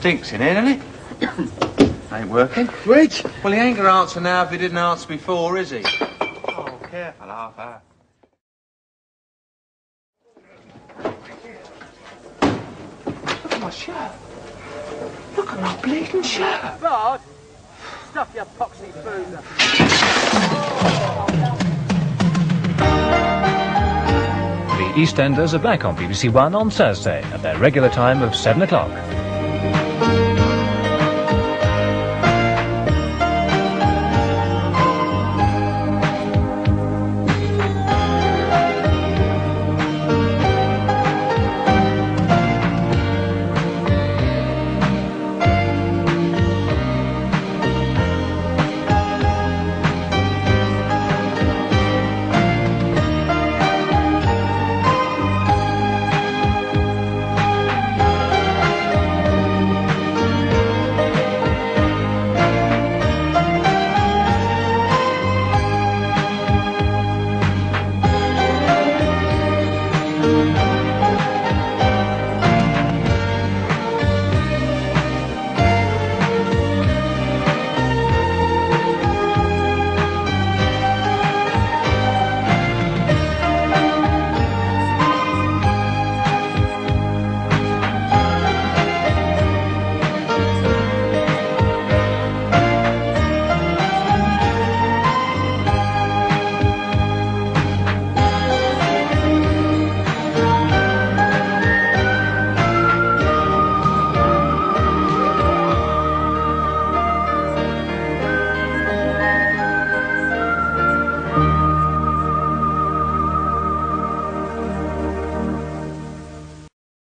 Stinks in here, doesn't it? Ain't working. Rich? Well, he ain't going to answer now if he didn't answer before, is he? Oh, careful, half hour. Look at my shirt. Look at my bleeding shirt. Bard, stuff your poxy boozer. The EastEnders are back on BBC One on Thursday at their regular time of 7 o'clock.